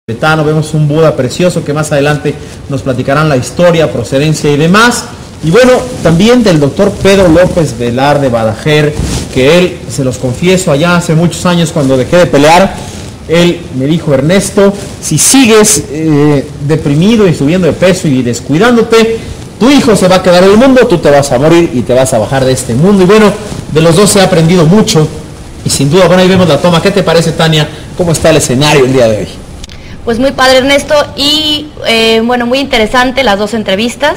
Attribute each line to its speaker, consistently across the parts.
Speaker 1: tibetano, vemos un Buda precioso que más adelante nos platicarán la historia, procedencia y demás. Y bueno, también del doctor Pedro López Velar de Badajoz, que él, se los confieso, allá hace muchos años cuando dejé de pelear, él me dijo: Ernesto, si sigues deprimido y subiendo de peso y descuidándote, tu hijo se va a quedar en el mundo, tú te vas a morir y te vas a bajar de este mundo. Y bueno, de los dos se ha aprendido mucho y sin duda, bueno, ahí vemos la toma. ¿Qué te parece, Tania? ¿Cómo está el escenario el día de hoy?
Speaker 2: Pues muy padre, Ernesto, y bueno, muy interesante las dos entrevistas.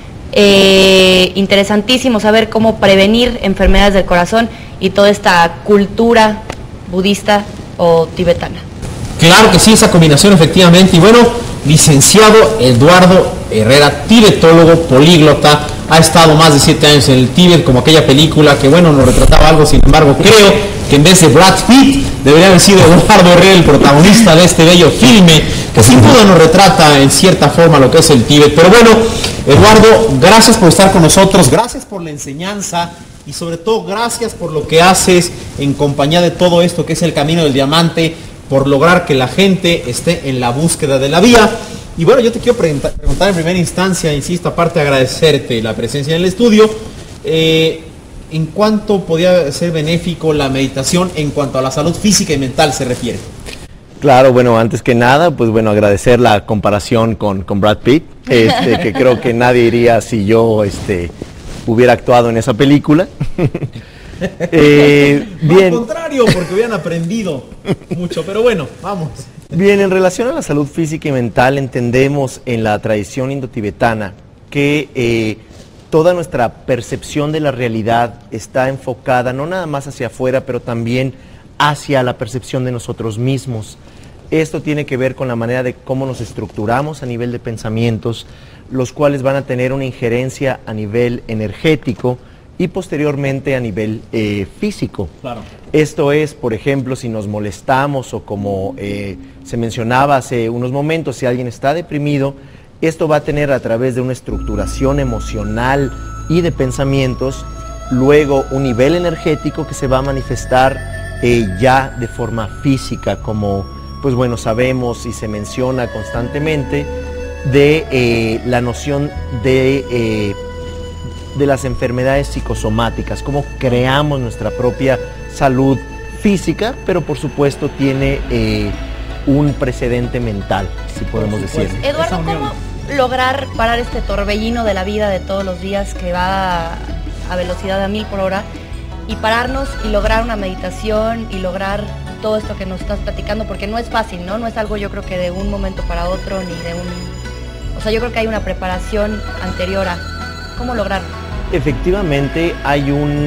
Speaker 2: Interesantísimo saber cómo prevenir enfermedades del corazón y toda esta cultura budista o tibetana.
Speaker 1: Claro que sí, esa combinación efectivamente. Y bueno, licenciado Eduardo Herrera, tibetólogo, políglota, ha estado más de 7 años en el Tíbet, como aquella película que bueno, nos retrataba algo. Sin embargo, creo que en vez de Brad Pitt debería haber sido Eduardo Herrera el protagonista de este bello filme, que sin duda nos retrata en cierta forma lo que es el Tíbet. Pero bueno, Eduardo, gracias por estar con nosotros, gracias por la enseñanza y sobre todo gracias por lo que haces en compañía de todo esto que es el Camino del Diamante, por lograr que la gente esté en la búsqueda de la vía. Y bueno, yo te quiero preguntar en primera instancia, insisto, aparte de agradecerte la presencia en el estudio, ¿en cuánto podría ser benéfico la meditación en cuanto a la salud física y mental se refiere?
Speaker 3: Claro, bueno, antes que nada, pues bueno, agradecer la comparación con Brad Pitt, que creo que nadie iría si yo hubiera actuado en esa película.
Speaker 1: Bien. Al contrario, porque hubieran aprendido mucho, pero bueno, vamos.
Speaker 3: Bien, en relación a la salud física y mental, entendemos en la tradición indotibetana que toda nuestra percepción de la realidad está enfocada no nada más hacia afuera, pero también hacia la percepción de nosotros mismos. Esto tiene que ver con la manera de cómo nos estructuramos a nivel de pensamientos, los cuales van a tener una injerencia a nivel energético y posteriormente a nivel físico.
Speaker 1: Claro.
Speaker 3: Esto es, por ejemplo, si nos molestamos o como se mencionaba hace unos momentos, si alguien está deprimido, esto va a tener a través de una estructuración emocional y de pensamientos, luego un nivel energético que se va a manifestar ya de forma física, como pues bueno, sabemos y se menciona constantemente de la noción de las enfermedades psicosomáticas, cómo creamos nuestra propia salud física, pero por supuesto tiene un precedente mental, si podemos decir.
Speaker 2: Eduardo, ¿cómo lograr parar este torbellino de la vida de todos los días que va a velocidad de 1000 por hora y pararnos y lograr una meditación y lograr todo esto que nos estás platicando? Porque no es fácil, ¿no? No es algo, yo creo, que de un momento para otro, ni de un... O sea, yo creo que hay una preparación anterior a cómo lograrlo.
Speaker 3: Efectivamente, hay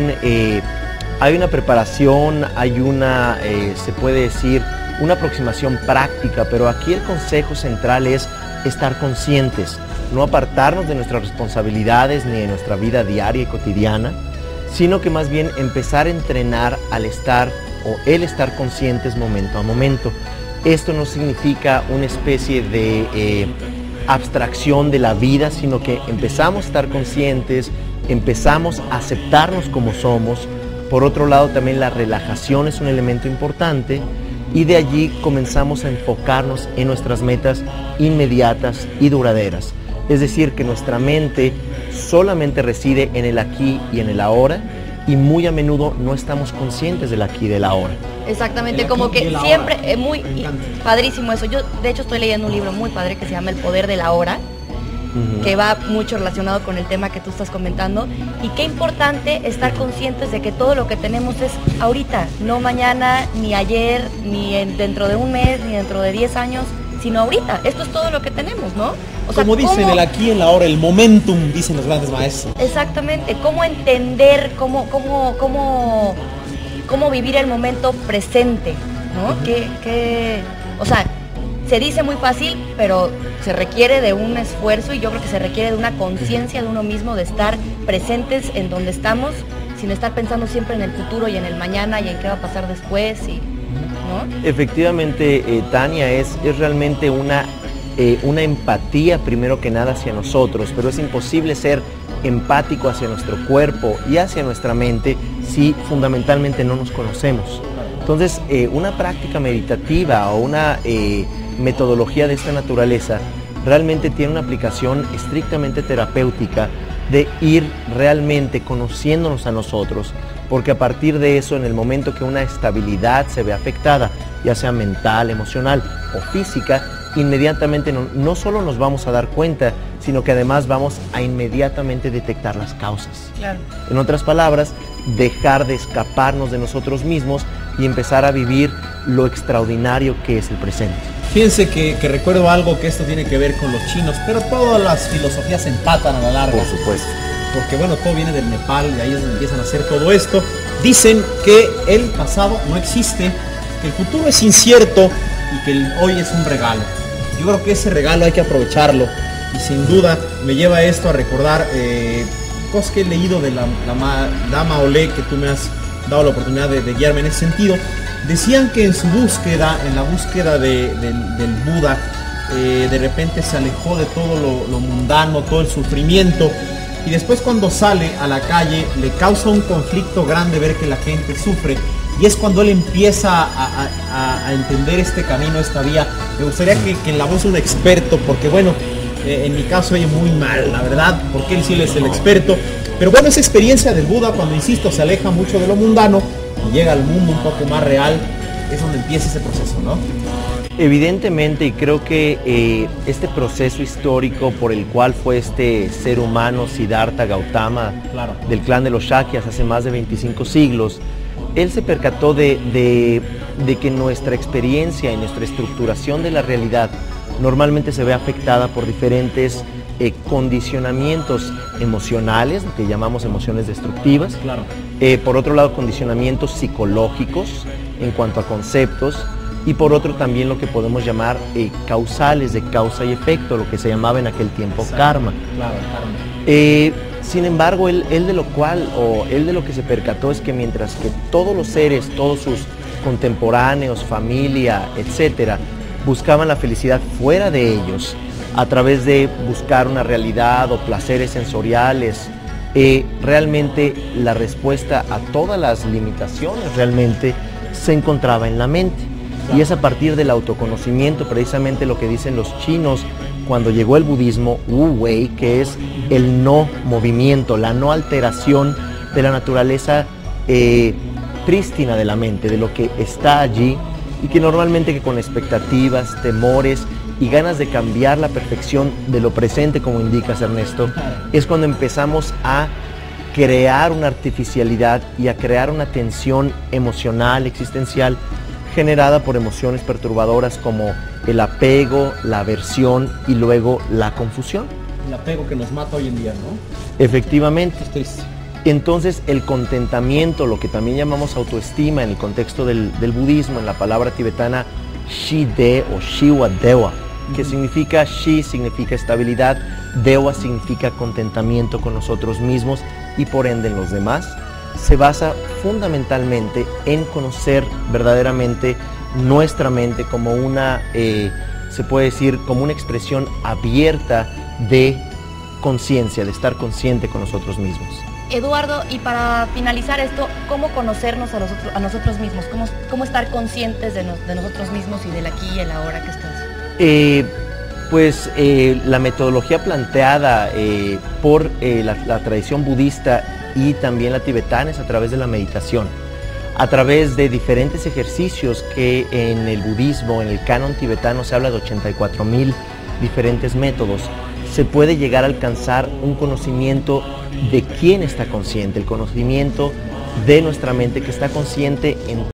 Speaker 3: una preparación, hay una, se puede decir, una aproximación práctica, pero aquí el consejo central es estar conscientes, no apartarnos de nuestras responsabilidades ni de nuestra vida diaria y cotidiana, sino que más bien empezar a entrenar al estar o el estar conscientes momento a momento. Esto no significa una especie de abstracción de la vida, sino que empezamos a estar conscientes, empezamos a aceptarnos como somos. Por otro lado, también la relajación es un elemento importante y de allí comenzamos a enfocarnos en nuestras metas inmediatas y duraderas. Es decir, que nuestra mente solamente reside en el aquí y en el ahora, y muy a menudo no estamos conscientes del aquí y del ahora.
Speaker 2: Exactamente, como que siempre, muy padrísimo eso. Yo de hecho estoy leyendo un libro muy padre que se llama El Poder de la Hora, que va mucho relacionado con el tema que tú estás comentando, y qué importante estar conscientes de que todo lo que tenemos es ahorita, no mañana, ni ayer, ni dentro de un mes, ni dentro de 10 años, sino ahorita. Esto es todo lo que tenemos, ¿no? O sea,
Speaker 1: como dicen, el aquí en la hora, el momentum, dicen los grandes maestros.
Speaker 2: Exactamente, cómo entender, cómo vivir el momento presente, ¿no? O sea, se dice muy fácil, pero se requiere de un esfuerzo, y yo creo que se requiere de una conciencia de uno mismo, de estar presentes en donde estamos, sin estar pensando siempre en el futuro y en el mañana y en qué va a pasar después, ¿no?
Speaker 3: Efectivamente, Tania, es realmente una empatía primero que nada hacia nosotros, pero es imposible ser empático hacia nuestro cuerpo y hacia nuestra mente si fundamentalmente no nos conocemos. Entonces, una práctica meditativa o una metodología de esta naturaleza realmente tiene una aplicación estrictamente terapéutica de ir realmente conociéndonos a nosotros, porque a partir de eso, en el momento que una estabilidad se ve afectada, ya sea mental, emocional o física, inmediatamente no solo nos vamos a dar cuenta, sino que además vamos a inmediatamente detectar las causas.
Speaker 2: Claro.
Speaker 3: En otras palabras, dejar de escaparnos de nosotros mismos y empezar a vivir lo extraordinario que es el presente.
Speaker 1: Fíjense que recuerdo algo que esto tiene que ver con los chinos, pero todas las filosofías se empatan a la larga.
Speaker 3: Por supuesto.
Speaker 1: Porque bueno, todo viene del Nepal y ahí es donde empiezan a hacer todo esto. Dicen que el pasado no existe, que el futuro es incierto y que el hoy es un regalo. Yo creo que ese regalo hay que aprovecharlo y sin duda me lleva esto a recordar cosas que he leído de la Dama Olé, que tú me has dado la oportunidad de guiarme en ese sentido. Decían que en su búsqueda, en la búsqueda del Buda, de repente se alejó de todo lo mundano, todo el sufrimiento, y después cuando sale a la calle le causa un conflicto grande ver que la gente sufre, y es cuando él empieza a entender este camino, esta vía. Me gustaría que en la voz de un experto, porque bueno, en mi caso oye muy mal, la verdad, porque él sí es el experto, pero bueno, esa experiencia del Buda, cuando insisto, se aleja mucho de lo mundano y llega al mundo un poco más real, es donde empieza ese proceso, ¿no?
Speaker 3: Evidentemente, y creo que este proceso histórico por el cual fue este ser humano, Siddhartha Gautama,
Speaker 1: claro,
Speaker 3: del clan de los Shakyas hace más de 25 siglos, él se percató de que nuestra experiencia y nuestra estructuración de la realidad normalmente se ve afectada por diferentes condicionamientos emocionales, lo que llamamos emociones destructivas.
Speaker 1: Claro.
Speaker 3: Por otro lado, condicionamientos psicológicos en cuanto a conceptos, y por otro también lo que podemos llamar causales, de causa y efecto, lo que se llamaba en aquel tiempo karma.
Speaker 1: Claro, karma.
Speaker 3: Sin embargo, él de lo que se percató es que mientras que todos los seres, todos sus contemporáneos, familia, etcétera, buscaban la felicidad fuera de ellos, a través de buscar una realidad o placeres sensoriales, realmente la respuesta a todas las limitaciones realmente se encontraba en la mente. Y es a partir del autoconocimiento, precisamente lo que dicen los chinos cuando llegó el budismo, Wu Wei, que es el no movimiento, la no alteración de la naturaleza prístina de la mente, de lo que está allí, y que normalmente que con expectativas, temores y ganas de cambiar la perfección de lo presente, como indicas, Ernesto, es cuando empezamos a crear una artificialidad y a crear una tensión emocional, existencial, generada por emociones perturbadoras como el apego, la aversión y luego la confusión.
Speaker 1: El apego que nos mata hoy en día, ¿no?
Speaker 3: Efectivamente.
Speaker 1: Es triste.
Speaker 3: Entonces el contentamiento, lo que también llamamos autoestima en el contexto del budismo, en la palabra tibetana Shi-de o Shiwa-dewa, que significa Shi significa estabilidad, Dewa significa contentamiento con nosotros mismos y por ende en los demás, se basa fundamentalmente en conocer verdaderamente nuestra mente como una, se puede decir, como una expresión abierta de conciencia, de estar consciente con nosotros mismos.
Speaker 2: Eduardo, y para finalizar esto, ¿cómo conocernos a nosotros mismos? ¿Cómo estar conscientes de nosotros mismos y del aquí y el ahora que estás?
Speaker 3: La metodología planteada por la tradición budista y también la tibetana es a través de la meditación, a través de diferentes ejercicios que en el budismo, en el canon tibetano se habla de 84,000 diferentes métodos. Se puede llegar a alcanzar un conocimiento de quién está consciente, el conocimiento de nuestra mente que está consciente en